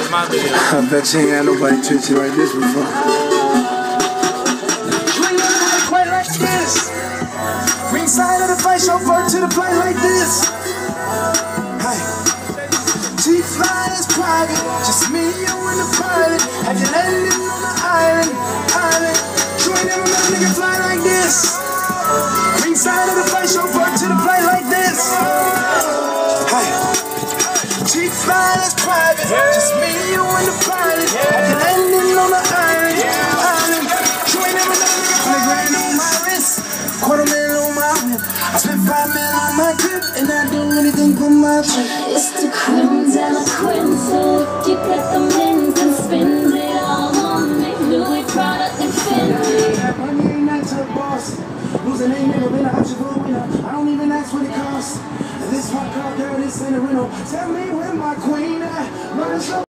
my video. I bet you ain't had nobody treat you like this before. Quite like this. Ringside of the fight, chauffeur to the plane like this. Hey. G-Fly is private, just me, you, and the pilot. Have you landed on the island? You ain't never met a nigga fly like this. Ringside of the fight, chauffeur to the plane like this. Hey. G-Fly is private, just me, you, and the pilot. Have you landed on the island? You ain't never met a nigga fly grand on my wrist. $250,000 on my whip. I spent $5 million on my grip, and I do anything for my trip. It's the creme de la creme, so if you got the mint and spend it all on me, Louis product and Fendi. Money ain't not to the boss. Losing ain't never been an option for a winner. I don't even ask what it costs. This my car, girl, this ain't a rental. Tell me where my queen at. Running slow.